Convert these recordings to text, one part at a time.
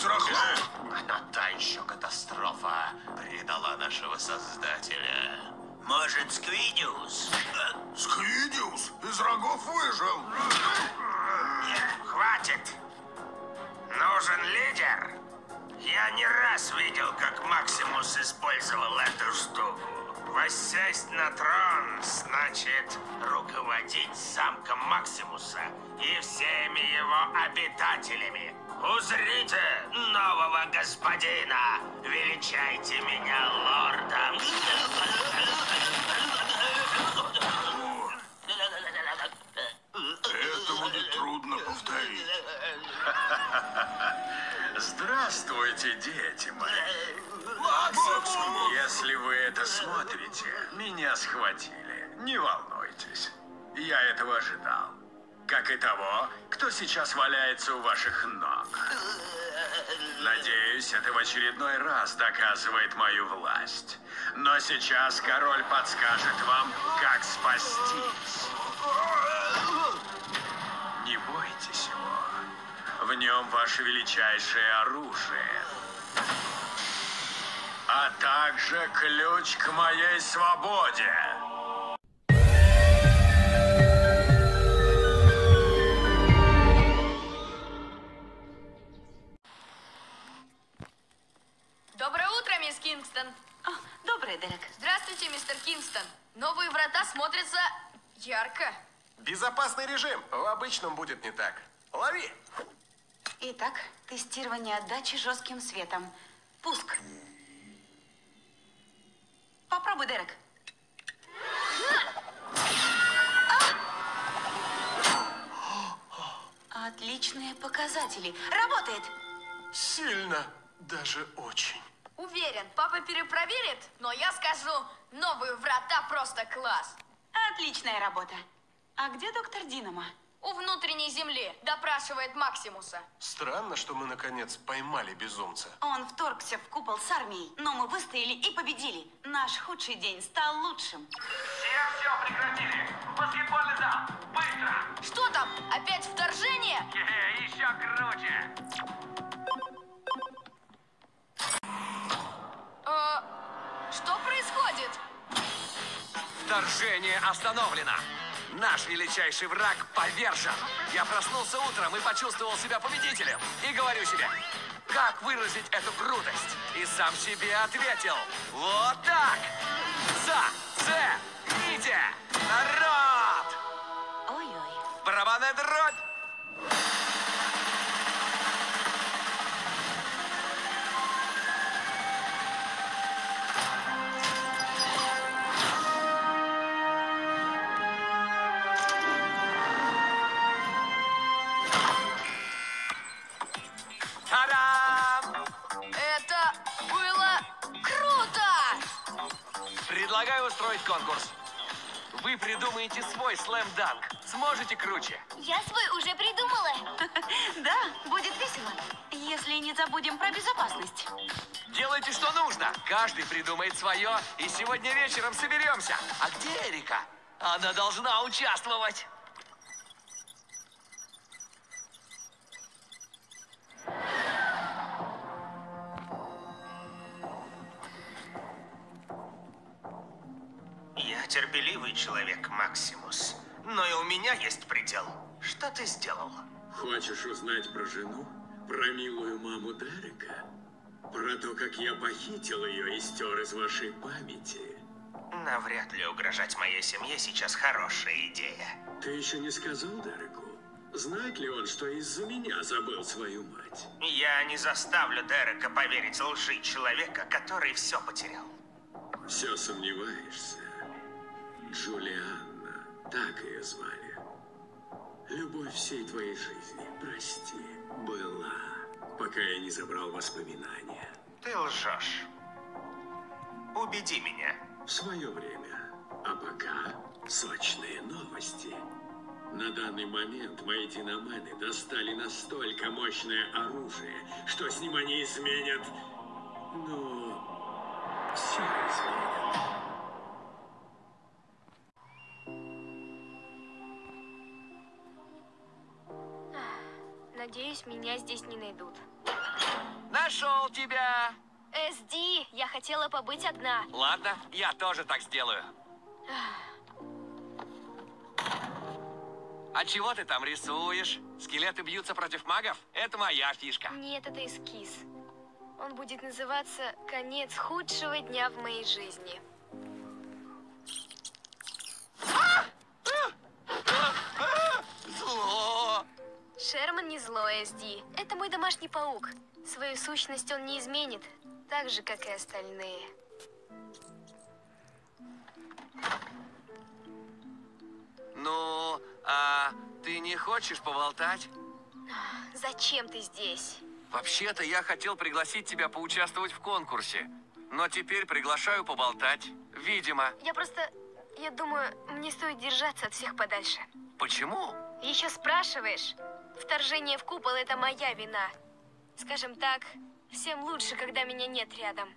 Израглов? Но та еще катастрофа предала нашего создателя. Может, Сквидиус? Сквидиус? Из рогов выжил. Нет, хватит. Нужен лидер. Я не раз видел, как Максимус использовал эту штуку. Воссесть на трон значит руководить замком Максимуса и всеми его обитателями. Узрите нового господина. Величайте меня лордом. Это будет трудно повторить. Здравствуйте, дети мои. Максимус! Если вы это смотрите, меня схватили. Не волнуйтесь. Я этого ожидал. Как и того, кто сейчас валяется у ваших ног. Надеюсь, это в очередной раз доказывает мою власть. Но сейчас король подскажет вам, как спастись. Не бойтесь его. В нем ваше величайшее оружие. А также ключ к моей свободе. Доброе утро, мисс Кингстон. Доброе, Дерек. Здравствуйте, мистер Кингстон. Новые врата смотрятся ярко. Безопасный режим. В обычном будет не так. Лови! Итак, тестирование отдачи жестким светом. Пуск. Попробуй, Дерек. Отличные показатели. Работает. Сильно. Даже очень. Уверен, папа перепроверит, но я скажу, новые врата просто класс. Отличная работа. А где доктор Динамо? У внутренней земли допрашивает Максимуса. Странно, что мы наконец поймали безумца. Он вторгся в купол с армией, но мы выстояли и победили. Наш худший день стал лучшим. Все прекратили! Баскетбольный зал! Быстро! Что там? Опять вторжение? Еще круче! Что происходит? Вторжение остановлено. Наш величайший враг повержен. Я проснулся утром и почувствовал себя победителем. И говорю себе, как выразить эту крутость? И сам себе ответил, вот так. Зацените, народ! Ой-ой. Барабанная дробь! Та-дам! Это было круто! Предлагаю устроить конкурс. Вы придумаете свой слэм-данк. Сможете круче? Я свой уже придумала. Да, будет весело. Если не забудем про безопасность. Делайте, что нужно. Каждый придумает свое, и сегодня вечером соберемся. А где Эрика? Она должна участвовать. Я терпеливый человек, Максимус. Но и у меня есть предел. Что ты сделал? Хочешь узнать про жену? Про милую маму Дерека? Про то, как я похитил ее и стер из вашей памяти? Навряд ли угрожать моей семье сейчас хорошая идея. Ты еще не сказал Дереку? Знает ли он, что из-за меня забыл свою мать? Я не заставлю Дерека поверить лжи человека, который все потерял. Все сомневаешься? Джулианна, так ее звали. Любовь всей твоей жизни, прости, была, пока я не забрал воспоминания. Ты лжешь. Убеди меня. В свое время. А пока сочные новости. На данный момент мои диномены достали настолько мощное оружие, что с ним они изменят... Ну, все изменят. Надеюсь, меня здесь не найдут. Нашел тебя. SD, я хотела побыть одна. Ладно, я тоже так сделаю. А чего ты там рисуешь? Скелеты бьются против магов? Это моя фишка. Нет, это эскиз. Он будет называться «Конец худшего дня в моей жизни». Зло! Шерман не злой, SD. Это мой домашний паук. Свою сущность он не изменит, так же, как и остальные. Ну, а ты не хочешь поболтать? Зачем ты здесь? Вообще-то я хотел пригласить тебя поучаствовать в конкурсе. Но теперь приглашаю поболтать. Видимо. Я думаю, мне стоит держаться от всех подальше. Почему? Еще спрашиваешь? Вторжение в купол — это моя вина. Скажем так, всем лучше, когда меня нет рядом.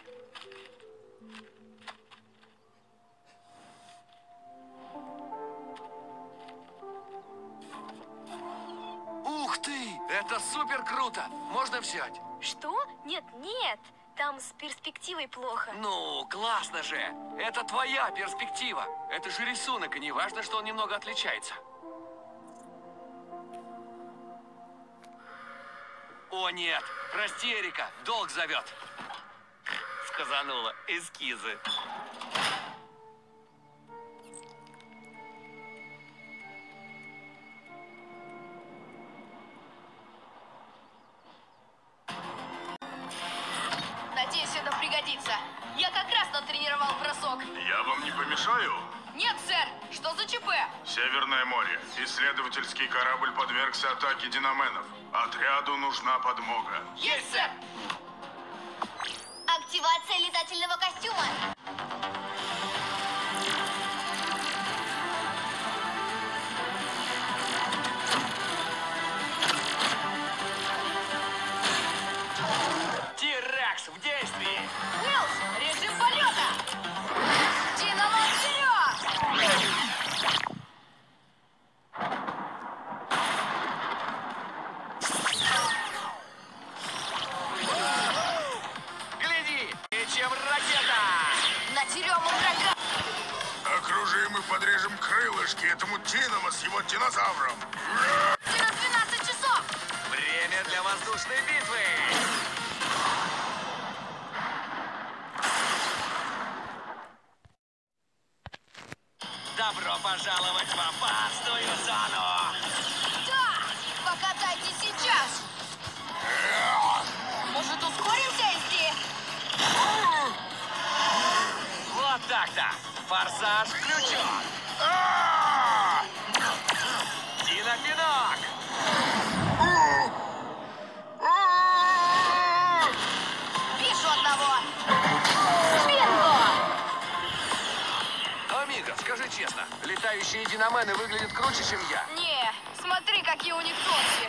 Ух ты! Это супер круто! Можно взять? Что? Нет, нет. Там с перспективой плохо. Ну, классно же! Это твоя перспектива. Это же рисунок, и не важно, что он немного отличается. О, нет! Прости, Эрика, долг зовет. Сказанула. Эскизы. Надеюсь, это пригодится. Я как раз натренировал бросок. Я вам не помешаю? Нет, сэр, что за ЧП? Северное море. Исследовательский корабль подвергся атаке диноменов. Отряду нужна подмога. Есть, сэр! Активация летательного костюма. Тирекс в действии! Уиллс, режим полета! Динамо вперед! Гляди! И чем ракета! Натерем врага! Окружим и подрежем крылышки этому Динамо с его динозавром. Через 12 часов! Время для воздушной битвы! Добро пожаловать в опасную зону! Да! Покатайте сейчас! Может, ускоримся, SD? Вот так-то! Форсаж включен! Динопинок! Вижу одного! Бинго! Амиго, скажи честно, летающие диномены выглядят круче, чем я. Не, смотри, какие у них ногти!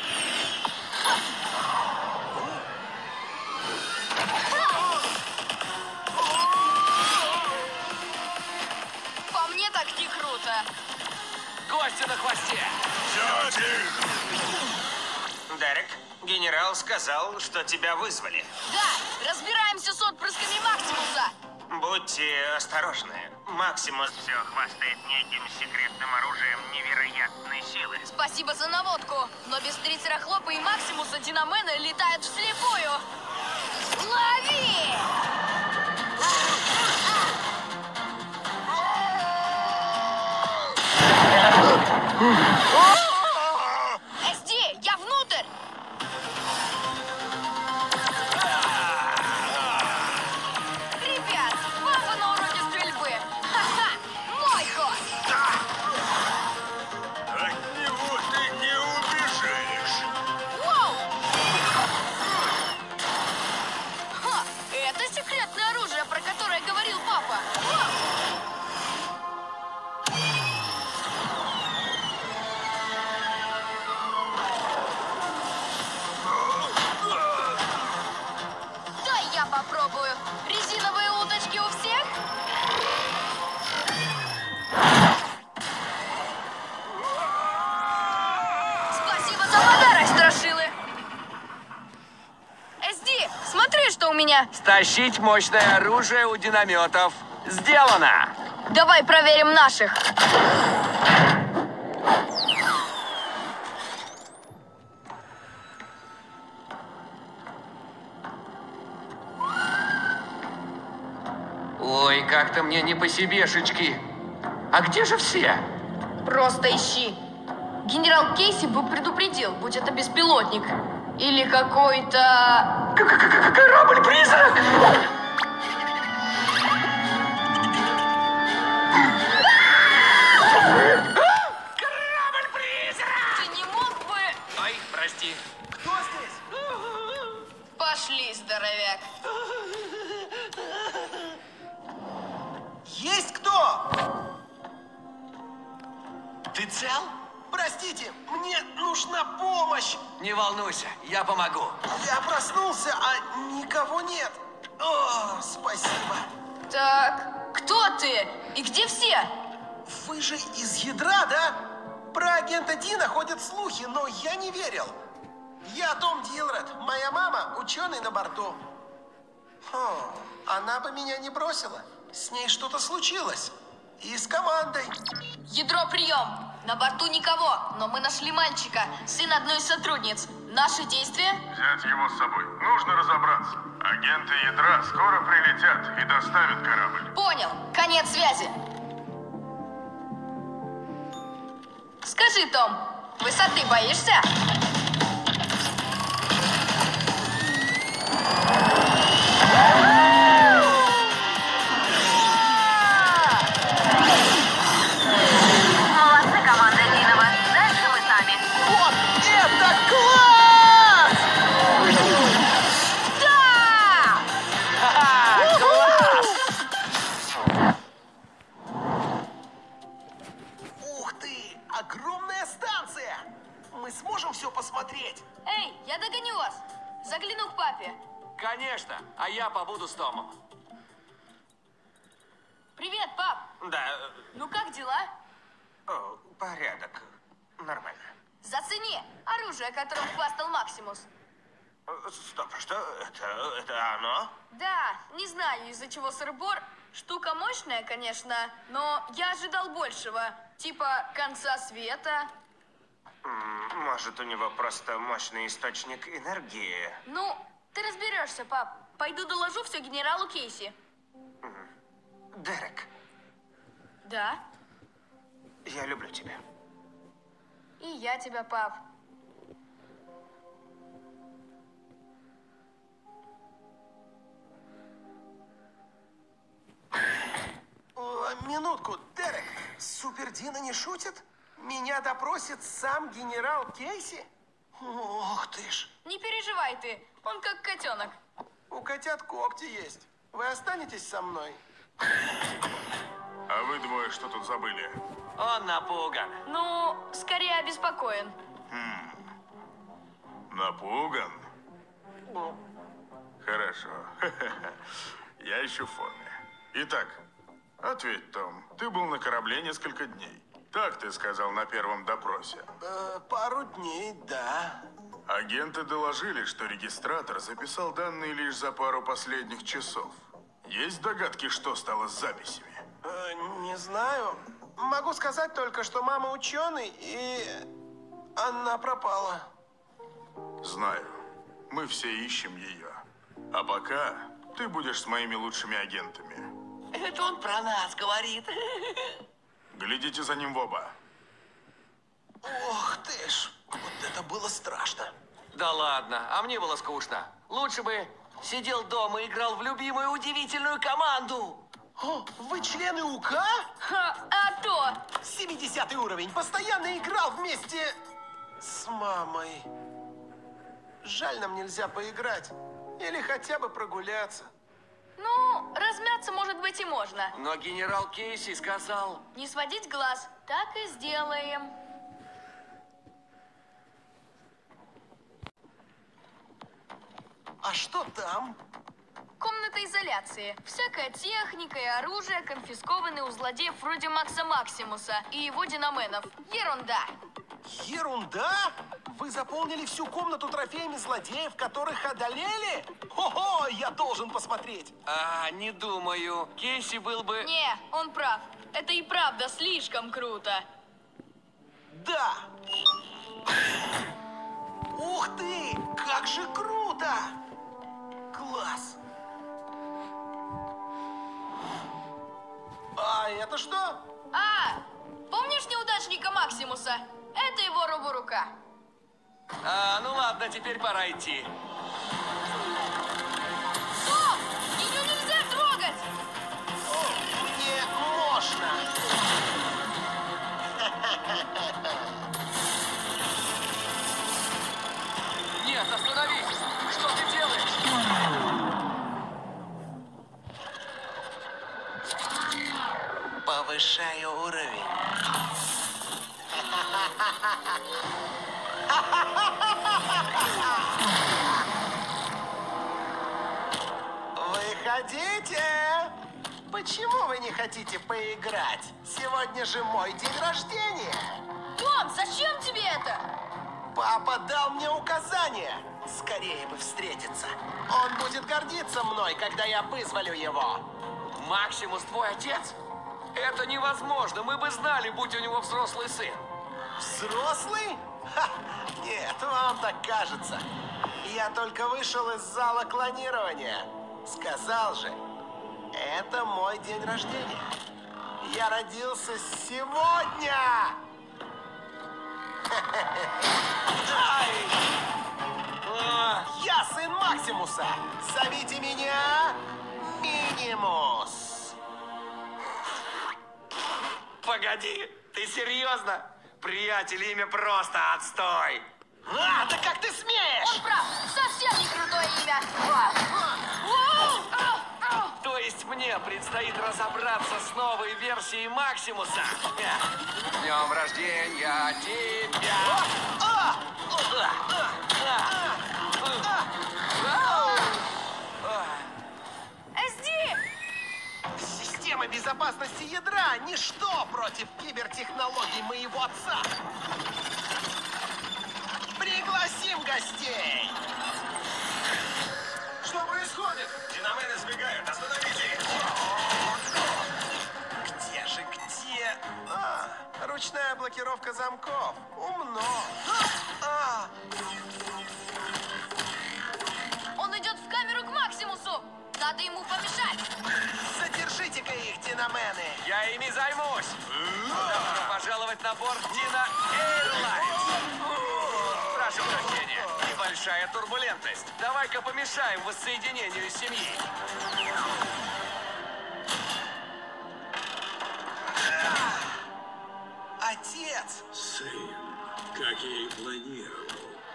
По мне так не круто! Гости на хвосте! Все тихо. Дерек, генерал сказал, что тебя вызвали. Да, разбираемся с отпрысками Максимуса! Будьте осторожны. Максимус все хвастает неким секретным оружием невероятной силы. Спасибо за наводку, но без Трицерахлопа и Максимуса диномены летают вслепую! Лови! SD, я внутрь! Ребят, папа на уроке стрельбы! Ха-ха! Мой ход! От него ты не убежишь. Воу! Ха! Это секретное оружие, про которое говорил папа! Воу! Дай я попробую. Резиновые удочки у всех? Спасибо за подарок, страшилы. меня? Стащить мощное оружие у динаметов. Сделано! Давай проверим наших. Ой, как-то мне не по себешечки. А где же все? Просто ищи. Генерал Кейси бы предупредил, будь это беспилотник. Или какой-то... Корабль-призрак! Ты не мог бы... Ой, прости. Кто здесь? Пошли, здоровяк. Есть кто? Ты цел? Простите, мне нужна помощь. Не волнуйся, я помогу. Я проснулся, а никого нет. О, спасибо. Так, кто ты? И где все? Вы же из ядра, да? Про агента Дина ходят слухи, но я не верил. Я Том Дилред, моя мама ученый на борту. Она бы меня не бросила. С ней что-то случилось. И с командой. Ядро, прием. На борту никого, но мы нашли мальчика, сын одной из сотрудниц. Наши действия? Взять его с собой. Нужно разобраться. Агенты ядра скоро прилетят и доставят корабль. Понял. Конец связи. Скажи, Том, высоты боишься? Молодцы, команда Динова. Дальше мы сами. Вот это класс! Да! Ух ты! Огромная станция! Мы сможем все посмотреть? Эй, я догоню вас. Загляну к папе. Конечно, а я побуду с Томом. Привет, пап. Да, Ну как дела? порядок. Нормально. Зацени оружие, которым хвастал Максимус. Стоп, что? Это оно? Да, не знаю, из-за чего сыр-бор. Штука мощная, конечно, но я ожидал большего. Типа конца света. Может, у него просто мощный источник энергии? Ну, ты разберешься, пап. Пойду доложу все генералу Кейси. Дерек, Да? я люблю тебя. И я тебя, пап. Минутку, Дерек. Супер Дина не шутит? Меня допросит сам генерал Кейси? Ох ты ж. Не переживай ты, он как котенок. У котят когти есть. Вы останетесь со мной? А вы двое что тут забыли? Он напуган. Ну, скорее обеспокоен. Напуган? Хорошо. Я еще в форме. Итак, ответь, Том. Ты был на корабле несколько дней. Так ты сказал на первом допросе. Пару дней, да. Агенты доложили, что регистратор записал данные лишь за пару последних часов. Есть догадки, что стало с записями? Не знаю. Могу сказать только, что мама ученый, и она пропала. Знаю. Мы все ищем ее. А пока ты будешь с моими лучшими агентами. Это он про нас говорит. Глядите за ним в оба. Ох ты ж, вот это было страшно. Да ладно, а мне было скучно. Лучше бы сидел дома и играл в любимую удивительную команду. О, вы члены УК? Ха, а то! 70-й уровень. Постоянно играл вместе с мамой. Жаль, нам нельзя поиграть. Или хотя бы прогуляться. Ну, размяться, может быть, и можно. Но генерал Кейси сказал... Не сводить глаз. Так и сделаем. А что там? Комната изоляции. Всякая техника и оружие конфискованы у злодеев вроде Макса Максимуса и его динаменов. Ерунда. Ерунда? Вы заполнили всю комнату трофеями злодеев, которых одолели? Ого, я должен посмотреть. Не думаю. Кейси был бы... Не, он прав. Это и правда слишком круто. Да. Ух ты, как же круто. Класс. А это что? Помнишь неудачника Максимуса? Это его роборука. Ну ладно, теперь пора идти. Стоп! Ее нельзя трогать! Не можно. Нет, остановись! Что ты делаешь? Повышаю уровень. Выходите! Почему вы не хотите поиграть? Сегодня же мой день рождения. Том, зачем тебе это? Папа дал мне указание. Скорее бы встретиться. Он будет гордиться мной, когда я вызволю его. Максимус твой отец? Это невозможно. Мы бы знали, будь у него взрослый сын. Взрослый? Ха! Нет, вам так кажется. Я только вышел из зала клонирования. Сказал же, это мой день рождения. Я родился сегодня. Я сын Максимуса. Зовите меня Минимус. Погоди, ты серьезно? Приятель, имя просто отстой. Да как ты смеешь? Он прав, совсем не крутое имя. То есть мне предстоит разобраться с новой версией Максимуса. С днем рождения тебя! SD! Система безопасности ядра – ничто против кибертехнологий моего отца. Пригласим гостей. Что происходит? Динамены сбегают, остановите их! Где же где? Ручная блокировка замков. Умно. Он идет в камеру к Максимусу. Надо ему помешать. Задержите-ка их, динамены. Я ими займусь. Добро пожаловать на борт Дина Airlines. Прошу прощения, небольшая турбулентность. Давай-ка помешаем воссоединению семьи. Отец! Сын, как я и планировал.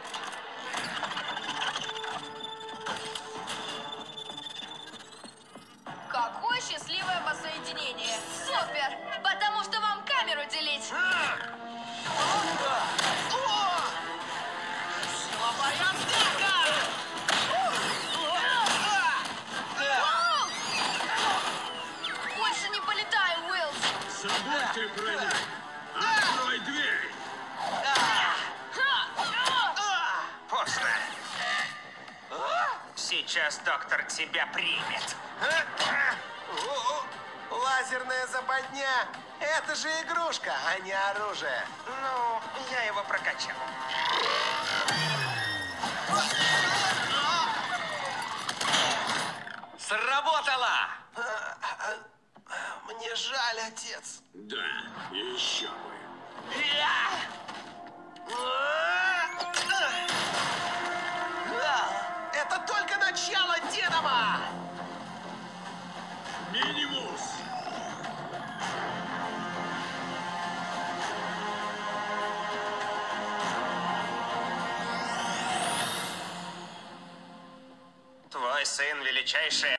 Какое счастливое воссоединение. Супер! Потому что вам камеру делить. Силовая атака! Больше не полетаю, Уиллс. Забудьте броню. Открой дверь. Поздно. Сейчас доктор тебя примет. Лазерная западня. Это же игрушка, а не оружие. Ну, я его прокачал. Сработало! Мне жаль, отец. Да, еще бы. Это только начало, Динамо! Минимус! Твой сын величайший.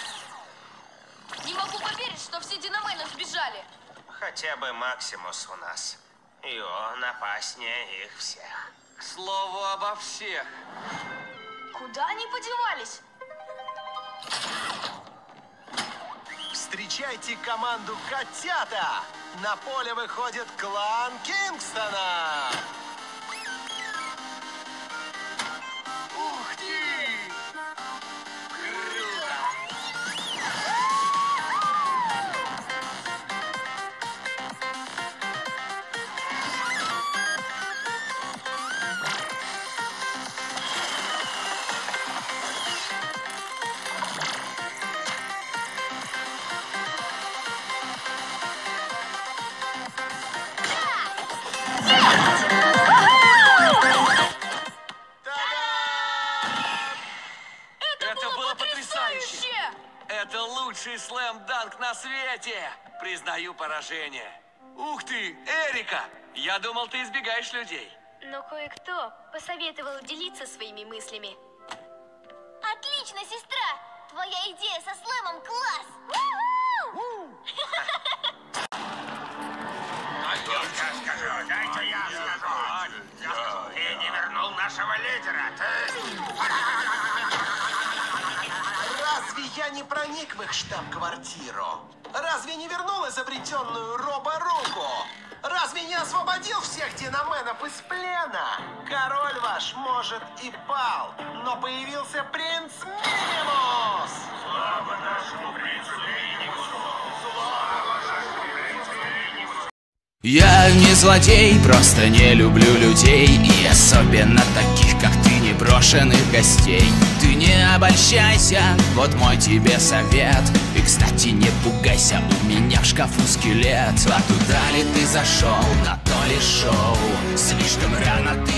Не могу поверить, что все динамены сбежали. Хотя бы Максимус у нас. И он опаснее их всех. К слову обо всех. Куда они подевались? Встречайте команду «Котята». На поле выходит клан Кингстона. слэм-данк на свете! Признаю поражение. Ух ты, Эрика! Я думал, ты избегаешь людей. Но кое-кто посоветовал делиться своими мыслями. Отлично, сестра! Твоя идея со слэмом класс! Дайте я скажу. Ты не вернул нашего лидера. Разве я не проник в их штаб-квартиру? Разве не вернул изобретенную роборуку? Разве не освободил всех диноменов из плена? Король ваш, может, и пал, но появился принц Минимус! Слава нашему принцу Минимусу! Слава нашему принцу Минимусу! Я не злодей, просто не люблю людей, и особенно таких, как ты, непрошенных гостей. Ты не обольщайся, вот мой тебе совет. И, кстати, не пугайся, у меня в шкафу скелет. А туда ли ты зашел, на то ли шоу? Слишком рано ты